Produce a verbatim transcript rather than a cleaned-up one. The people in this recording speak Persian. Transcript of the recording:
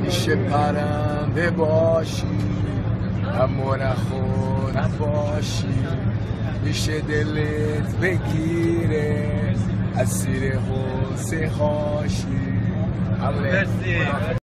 میشه پرنده باشی اما نخور نباشی، میشه دلت بگیره اسیر حسه هاشی.